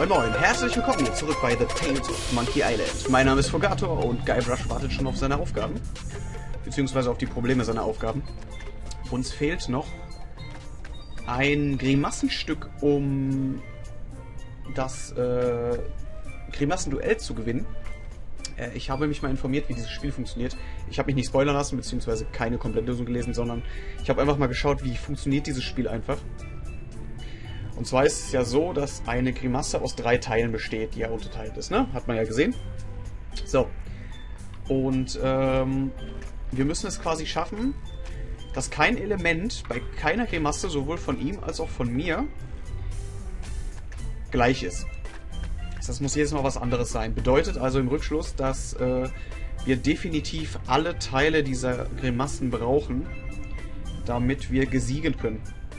Moin Moin, herzlich willkommen hier zurück bei The Tales of Monkey Island. Mein Name ist Fogator und Guybrush wartet schon auf seine Aufgaben. Beziehungsweise auf die Probleme seiner Aufgaben. Uns fehlt noch ein Grimassenstück, um das Grimassenduell zu gewinnen. Ich habe mich mal informiert, wie dieses Spiel funktioniert. Ich habe mich nicht spoilern lassen, beziehungsweise keine Komplettlösung gelesen, sondern ich habe einfach mal geschaut, wie funktioniert dieses Spiel einfach. Und zwar ist es ja so, dass eine Grimasse aus 3 Teilen besteht, die ja unterteilt ist, ne? Hat man ja gesehen. So. Und wir müssen es quasi schaffen, dass kein Element bei keiner Grimasse, sowohl von ihm als auch von mir, gleich ist. Das muss jedes Mal was anderes sein. Bedeutet also im Rückschluss, dass wir definitiv alle Teile dieser Grimassen brauchen, damit wir gesiegen können.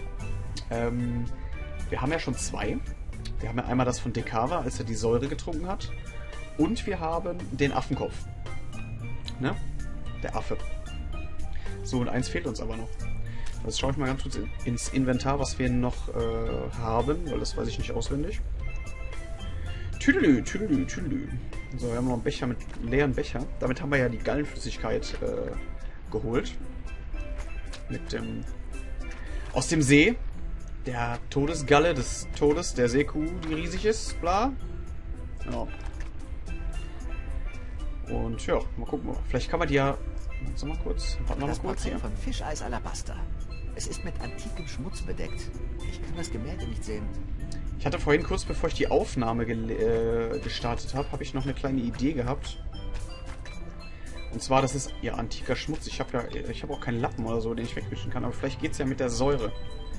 Wir haben ja schon 2. Wir haben ja einmal das von Dekava, als er die Säure getrunken hat. Und wir haben den Affenkopf. Ne? Der Affe. So, und eins fehlt uns aber noch. Jetzt schaue ich mal ganz kurz ins Inventar, was wir noch haben, weil das weiß ich nicht auswendig. Tüdelü, tüdelü, tüdelü. So, wir haben noch einen Becher mit leeren Becher. Damit haben wir ja die Gallenflüssigkeit geholt. Mit dem... aus dem See. Der Todesgalle des Todes, der Seekuh, die riesig ist, bla. Ja. Und ja, mal gucken. Vielleicht kann man die ja... Warte mal kurz. Warten wir mal kurz hier. Von Fischeis Alabaster. Es ist mit antikem Schmutz bedeckt. Ich kann das Gemälde nicht sehen. Ich hatte vorhin, kurz bevor ich die Aufnahme gestartet habe, ich noch eine kleine Idee gehabt. Und zwar, das ist ja antiker Schmutz. Ich habe auch keinen Lappen oder so, den ich wegwischen kann. Aber vielleicht geht es ja mit der Säure.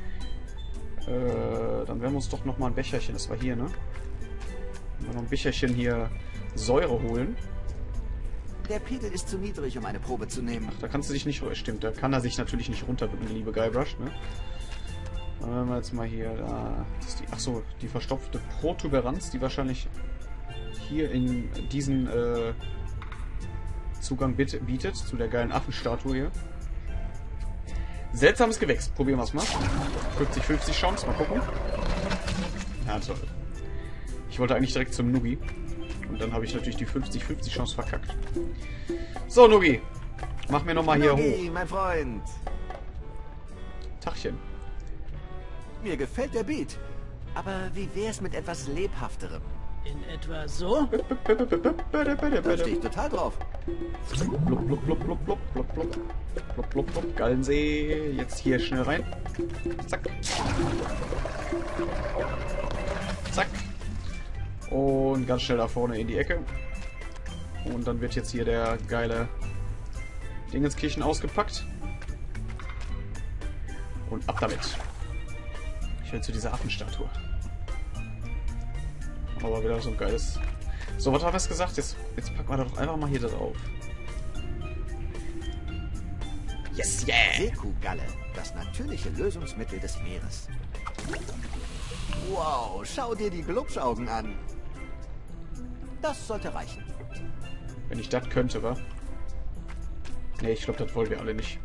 Dann werden wir uns doch nochmal ein Becherchen, das war hier, ne? Noch ein Becherchen hier Säure holen. Der Pegel ist zu niedrig, um eine Probe zu nehmen. Ach, da kannst du dich nicht... Stimmt, da kann er sich natürlich nicht runterbücken, liebe Guybrush, ne? Dann werden wir jetzt mal hier... das ist die, ach so, die verstopfte Protuberanz, die wahrscheinlich hier in diesen Zugang bietet, zu der geilen Affenstatue hier. Seltsames Gewächs. Probieren wir es mal. 50-50 Chance. Mal gucken. Ja, toll. Ich wollte eigentlich direkt zum Nugi. Und dann habe ich natürlich die 50-50 Chance verkackt. So, Nugi. Mach mir nochmal hier hoch. Mein Freund. Tachchen. Mir gefällt der Beat. Aber wie wär's mit etwas Lebhafterem? In etwa so? Da stehe ich total drauf. Blub, blub, blub, blub, blub, blub, blub. Blub, blub, blub. Gallensee. Jetzt hier schnell rein. Zack. Zack. Und ganz schnell da vorne in die Ecke. Und dann wird jetzt hier der geile Dingenskirchen ausgepackt. Und ab damit. Ich will zu dieser Affenstatue. Aber wieder so ein geiles... So, was haben wir gesagt? Jetzt packen wir doch einfach mal hier drauf. Yes, yeah! Seekuhgalle, das natürliche Lösungsmittel des Meeres. Wow, schau dir die Glubschaugen an. Das sollte reichen. Wenn ich das könnte, wa? Ne, ich glaube, das wollen wir alle nicht.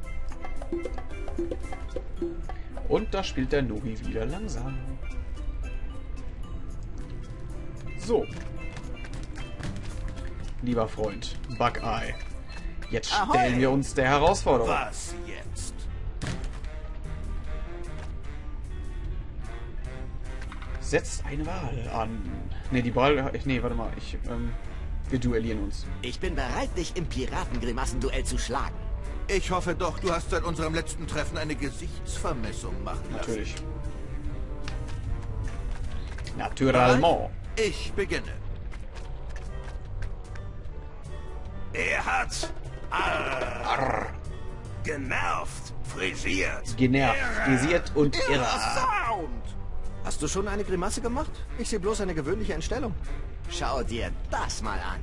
Und da spielt der Nugi wieder langsam. So. Lieber Freund, Buckeye. Jetzt stellen wir uns der Herausforderung. Was jetzt? Setzt eine Wahl an. Ne, die Wahl... Ne, warte mal. Wir duellieren uns. Ich bin bereit, dich im Piratengrimassenduell zu schlagen. Ich hoffe doch, du hast seit unserem letzten Treffen eine Gesichtsvermessung machen lassen. Natürlich. Naturellement. Ich beginne. Er hat genervt, frisiert. Genervt, frisiert und irre. Sound. Hast du schon eine Grimasse gemacht? Ich sehe bloß eine gewöhnliche Entstellung. Schau dir das mal an.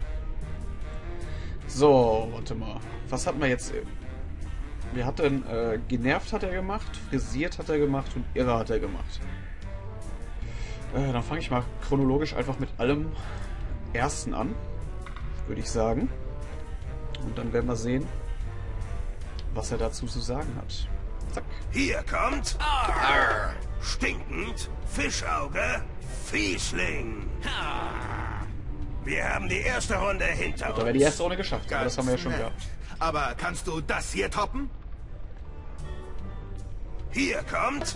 So, warte mal. Was hatten wir jetzt? Wir hatten genervt hat er gemacht, frisiert hat er gemacht und irre hat er gemacht. Dann fange ich mal chronologisch einfach mit allem Ersten an, würde ich sagen. Und dann werden wir sehen, was er dazu zu sagen hat. Zack. Hier kommt stinkend, Fischauge, Fiesling. Wir haben die erste Runde hinter Da wäre die erste Runde geschafft, aber das haben wir ja schon nett. gehabt. Aber kannst du das hier toppen? Hier kommt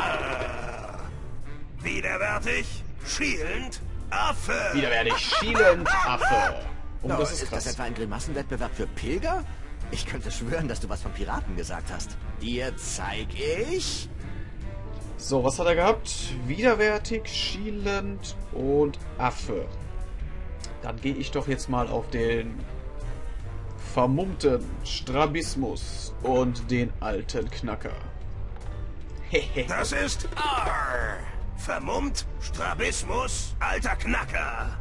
widerwärtig, schielend, Affe. Widerwärtig, schielend, Affe. Oh, Oh, das ist ist das krass. etwa ein Grimassenwettbewerb für Pilger? Ich könnte schwören, dass du was von Piraten gesagt hast. Dir zeig ich... So, was hat er gehabt? Widerwärtig, schielend und Affe. Dann gehe ich doch jetzt mal auf den vermummten Strabismus und den alten Knacker. Hehe. Das ist R. Vermummt, Strabismus, alter Knacker.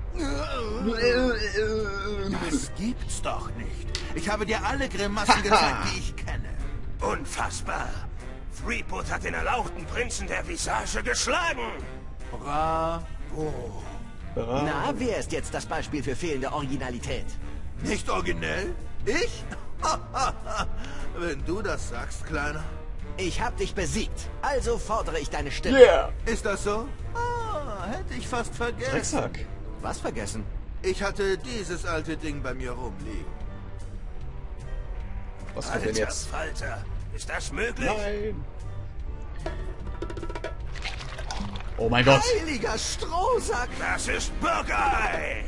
Das gibt's doch nicht. Ich habe dir alle Grimassen gezeigt, die ich kenne. Unfassbar. Threepwood hat den erlauchten Prinzen der Visage geschlagen. Bravo. Na, wer ist jetzt das Beispiel für fehlende Originalität? Nicht originell? Ich? Wenn du das sagst, Kleiner. Ich hab dich besiegt, also fordere ich deine Stimme. Yeah! Ist das so? Ah, hätte ich fast vergessen. Drecksack. Was vergessen? Ich hatte dieses alte Ding bei mir rumliegen. Was kommt denn Alter jetzt? Falter, ist das möglich? Nein! Oh mein Gott! Heiliger Strohsack! Das ist Burkei!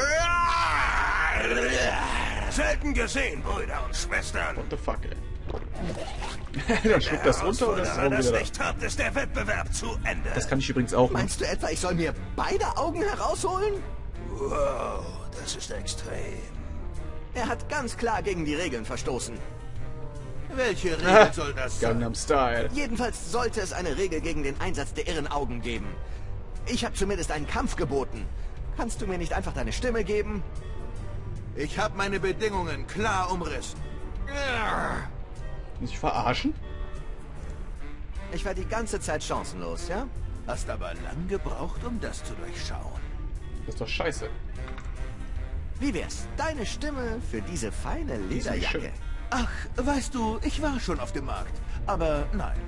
Selten gesehen, Brüder und Schwestern. What the fuck, ey? Dann schluckt das runter und das ist auch das wieder da. Licht hat, ist der Wettbewerb zu Ende. Das kann ich übrigens auch machen. Meinst du etwa, ich soll mir beide Augen herausholen? Wow, das ist extrem. Er hat ganz klar gegen die Regeln verstoßen. Welche Regel soll das sein? Gangnam Style. Jedenfalls sollte es eine Regel gegen den Einsatz der irren Augen geben. Ich habe zumindest einen Kampf geboten. Kannst du mir nicht einfach deine Stimme geben? Ich habe meine Bedingungen klar umrissen. Muss ich verarschen? Ich war die ganze Zeit chancenlos, ja? Hast aber lang gebraucht, um das zu durchschauen. Das ist doch scheiße. Wie wär's? Deine Stimme für diese feine Die ist nicht Lederjacke. schön. Ach, weißt du, ich war schon auf dem Markt. Aber nein.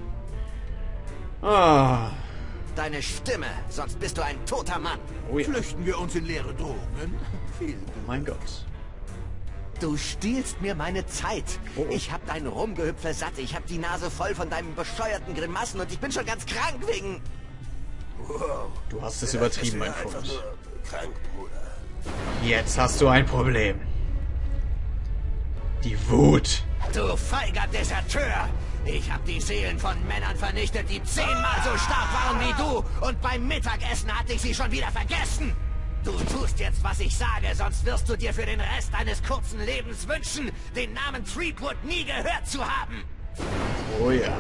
Ah. Deine Stimme, sonst bist du ein toter Mann. Oh ja. Flüchten wir uns in leere Drohungen? Viel Glück. Oh mein Gott. Du stiehlst mir meine Zeit. Oh. Ich hab dein Rumgehüpfe satt. Ich hab die Nase voll von deinen bescheuerten Grimassen und ich bin schon ganz krank wegen... Wow. Du hast es Vielleicht übertrieben, bist du mein einfach Freund. nur krank, Bruder. Jetzt hast du ein Problem. Die Wut. Du feiger Deserteur! Ich hab die Seelen von Männern vernichtet, die 10-mal so stark waren wie du. Und beim Mittagessen hatte ich sie schon wieder vergessen. Du tust jetzt, was ich sage, sonst wirst du dir für den Rest deines kurzen Lebens wünschen, den Namen Threepwood nie gehört zu haben. Oh ja.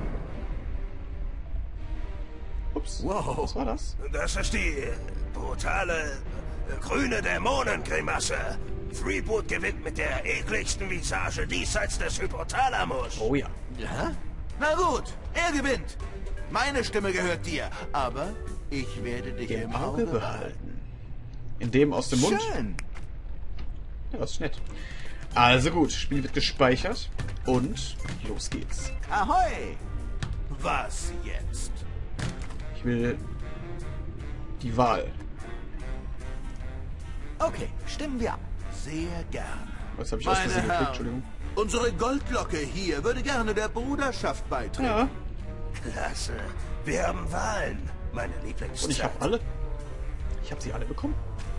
Ups. Wow. Was war das? Das ist die brutale grüne Dämonengrimasse. Threepwood gewinnt mit der ekligsten Visage diesseits des Hypothalamus. Oh ja. Ja? Na gut, er gewinnt. Meine Stimme gehört dir, aber ich werde dich Im Auge behalten. In dem aus dem Mund. Schön. Ja, das ist nett. Also gut, Spiel wird gespeichert. Und los geht's. Ahoi! Was jetzt? Ich will die Wahl. Okay, stimmen wir ab. Sehr gerne. Was habe ich aus Meine Versehen geklickt? Herren, Entschuldigung. unsere Goldlocke hier würde gerne der Bruderschaft beitreten. Ja, Klasse. Wir haben Wahlen. Meine Lieblingszeit. und ich habe alle. Ich habe sie alle bekommen.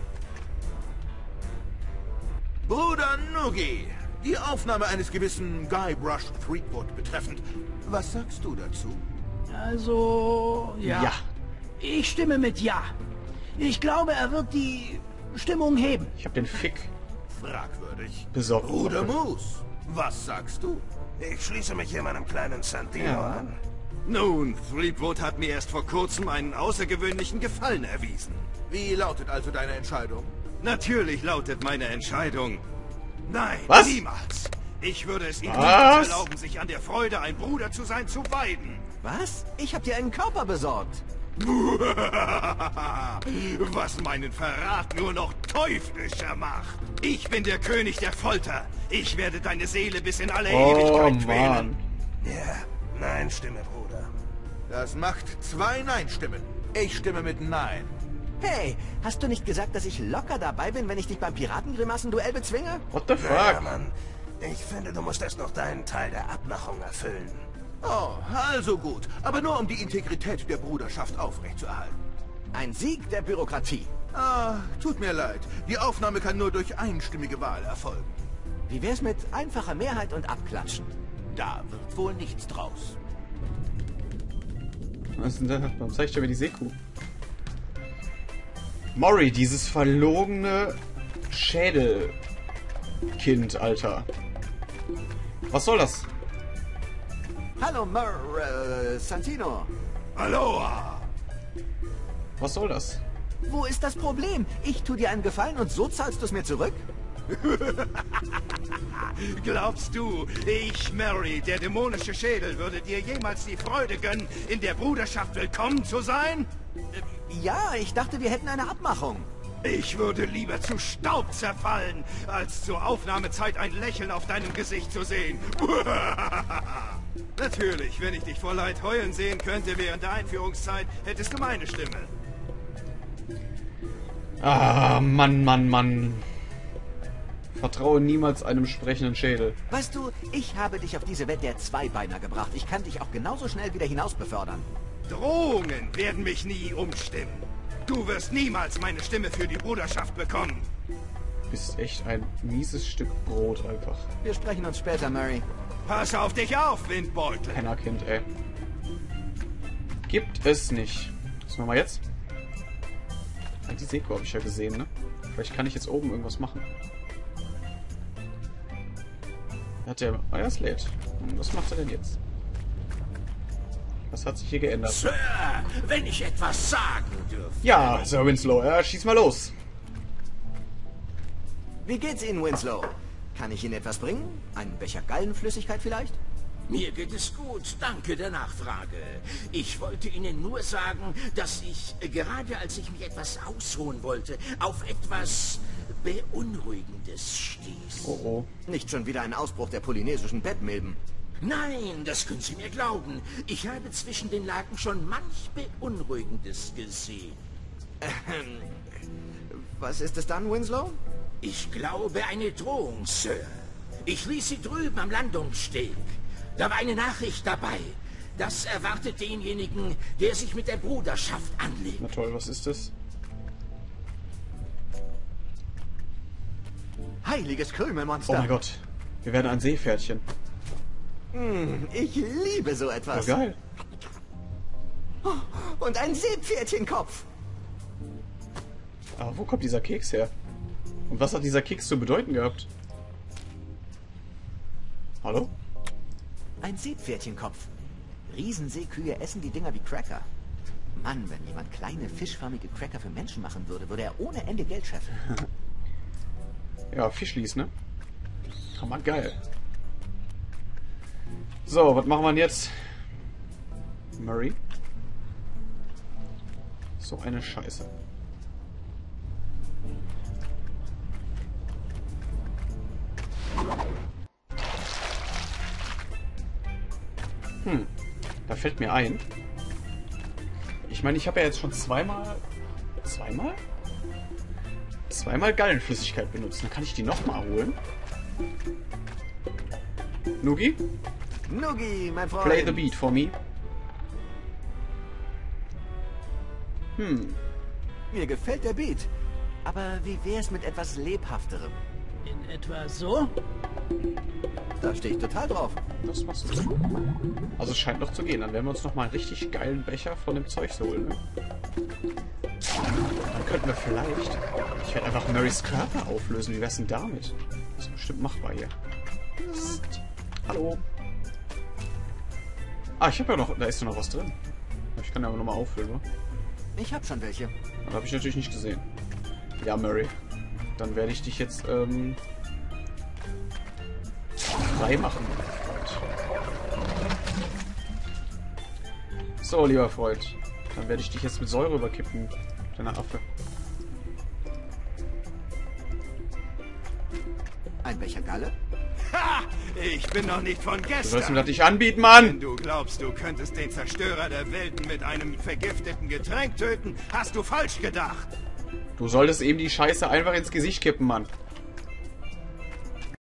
Bruder Noogie, die Aufnahme eines gewissen Guybrush Threepwood betreffend. Was sagst du dazu? Also, ja. Ja. Ich stimme mit Ja. Ich glaube, er wird die Stimmung heben. Ich habe den Fick Fragwürdig. besorgt. Bruder Moose, was sagst du? Ich schließe mich hier meinem kleinen Santino Ja. an. Nun, Threepwood hat mir erst vor kurzem einen außergewöhnlichen Gefallen erwiesen. Wie lautet also deine Entscheidung? Natürlich lautet meine Entscheidung: Nein, Was? niemals. Ich würde es ihm Was? niemals erlauben, sich an der Freude, ein Bruder zu sein, zu weiden. Was? Ich hab dir einen Körper besorgt. Was meinen Verrat nur noch teuflischer macht. Ich bin der König der Folter. Ich werde deine Seele bis in alle Oh Ewigkeit quälen. Mann. Ja, nein, Stimme, Bruder. Das macht 2 Nein-Stimmen. Ich stimme mit Nein. Hey, hast du nicht gesagt, dass ich locker dabei bin, wenn ich dich beim Piratengrimassenduell bezwinge? What the Ja, fuck? Mann. Ich finde, du musst erst noch deinen Teil der Abmachung erfüllen. Oh, also gut. Aber nur um die Integrität der Bruderschaft aufrechtzuerhalten. Ein Sieg der Bürokratie. Ah, tut mir leid. Die Aufnahme kann nur durch einstimmige Wahl erfolgen. Wie wär's mit einfacher Mehrheit und Abklatschen? Da wird wohl nichts draus. Was ist denn da? Warum zeigt er mir die Seekuh? Mori, dieses verlogene Schädelkind, Alter. Was soll das? Hallo, Santino. Aloha! Was soll das? Wo ist das Problem? Ich tu dir einen Gefallen und so zahlst du es mir zurück? Glaubst du, ich, Mary, der dämonische Schädel, würde dir jemals die Freude gönnen, in der Bruderschaft willkommen zu sein? Ja, ich dachte, wir hätten eine Abmachung. Ich würde lieber zu Staub zerfallen, als zur Aufnahmezeit ein Lächeln auf deinem Gesicht zu sehen. Natürlich, wenn ich dich vor Leid heulen sehen könnte während der Einführungszeit, hättest du meine Stimme. Ah, Mann, Mann, Mann. Vertraue niemals einem sprechenden Schädel. Weißt du, ich habe dich auf diese Welt der Zweibeiner gebracht. Ich kann dich auch genauso schnell wieder hinaus befördern. Drohungen werden mich nie umstimmen. Du wirst niemals meine Stimme für die Bruderschaft bekommen. Du bist echt ein mieses Stück Brot einfach. Wir sprechen uns später, Mary. Pass auf dich auf, Windbeutel. Pennerkind, ey. Gibt es nicht. Was machen wir jetzt? Die Seekuh habe ich ja gesehen, ne? Vielleicht kann ich jetzt oben irgendwas machen. Hat der... Ah ja, es lädt. Und was macht er denn jetzt? Was hat sich hier geändert? Sir, wenn ich etwas sagen dürfte. Ja, Sir Winslow, schieß mal los. Wie geht's Ihnen, Winslow? Kann ich Ihnen etwas bringen? Einen Becher Gallenflüssigkeit vielleicht? Mir geht es gut, danke der Nachfrage. Ich wollte Ihnen nur sagen, dass ich, gerade als ich mich etwas ausruhen wollte, auf etwas Beunruhigendes stieß. Oh oh. Nicht schon wieder ein Ausbruch der polynesischen Bettmilben. Nein, das können Sie mir glauben. Ich habe zwischen den Laken schon manch Beunruhigendes gesehen. Was ist es dann, Winslow? Ich glaube, eine Drohung, Sir. Ich ließ sie drüben am Landungssteg. Da war eine Nachricht dabei. Das erwartet denjenigen, der sich mit der Bruderschaft anlegt. Na toll, was ist das? Heiliges Krümelmonster. Oh mein Gott. Wir werden ein Seepferdchen. Ich liebe so Ja, etwas. geil. Und ein Seepferdchenkopf. Aber wo kommt dieser Keks her? Und was hat dieser Keks zu bedeuten gehabt? Hallo? Ein Seepferdchenkopf. Riesenseekühe essen die Dinger wie Cracker. Mann, wenn jemand kleine fischförmige Cracker für Menschen machen würde, würde er ohne Ende Geld scheffeln. Ja, Fischlis, ne? Hammer geil. So, was machen wir denn jetzt? Murray? So eine Scheiße. Da fällt mir ein. Ich meine, ich habe ja jetzt schon zweimal Gallenflüssigkeit benutzt. Dann kann ich die nochmal holen. Nugi, Nugi, mein Freund. play the beat for me. Mir gefällt der Beat. Aber wie wär's mit etwas Lebhafterem? In etwa so? Da stehe ich total drauf. Das machst du. Also es scheint noch zu gehen. Dann werden wir uns nochmal einen richtig geilen Becher von dem Zeug holen. Ne? Dann könnten wir vielleicht... Ich werde einfach Marys Körper auflösen. Wie wär's denn damit? Das ist bestimmt machbar hier. Psst. Hallo. Ah, ich habe ja noch... Da ist ja noch was drin. Ich kann ja aber nochmal auffüllen, oder? Ich hab schon welche. Das habe ich natürlich nicht gesehen. Ja, Mary. Dann werde ich dich jetzt, frei machen, Freund. So, lieber Freund. Dann werde ich dich jetzt mit Säure überkippen, kleiner Affe. Ein Becher Galle? Ha! Ich bin noch nicht von Du sollst gestern. mir das nicht anbieten, Wenn Mann! du glaubst, du könntest den Zerstörer der Welten mit einem vergifteten Getränk töten, hast du falsch gedacht. Du solltest eben die Scheiße einfach ins Gesicht kippen, Mann.